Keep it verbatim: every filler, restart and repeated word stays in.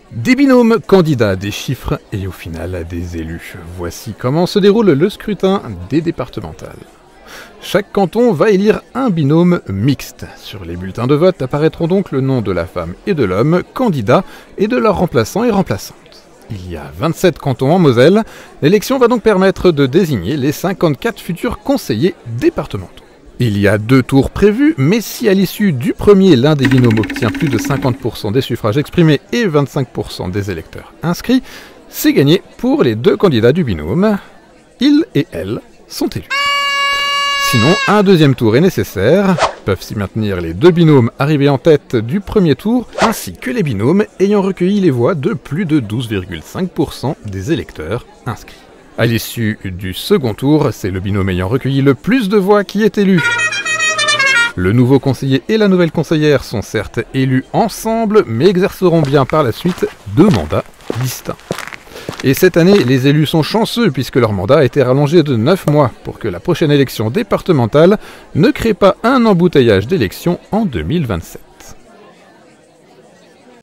Des binômes candidats, des chiffres et au final des élus. Voici comment se déroule le scrutin des départementales. Chaque canton va élire un binôme mixte. Sur les bulletins de vote apparaîtront donc le nom de la femme et de l'homme candidats et de leurs remplaçants et remplaçantes. Il y a vingt-sept cantons en Moselle. L'élection va donc permettre de désigner les cinquante-quatre futurs conseillers départementaux. Il y a deux tours prévus, mais si à l'issue du premier, l'un des binômes obtient plus de cinquante pour cent des suffrages exprimés et vingt-cinq pour cent des électeurs inscrits, c'est gagné pour les deux candidats du binôme. Ils et elles sont élus. Sinon, un deuxième tour est nécessaire. Peuvent s'y maintenir les deux binômes arrivés en tête du premier tour, ainsi que les binômes ayant recueilli les voix de plus de douze virgule cinq pour cent des électeurs inscrits. À l'issue du second tour, c'est le binôme ayant recueilli le plus de voix qui est élu. Le nouveau conseiller et la nouvelle conseillère sont certes élus ensemble, mais exerceront bien par la suite deux mandats distincts. Et cette année, les élus sont chanceux puisque leur mandat a été rallongé de neuf mois pour que la prochaine élection départementale ne crée pas un embouteillage d'élections en deux mille vingt-sept.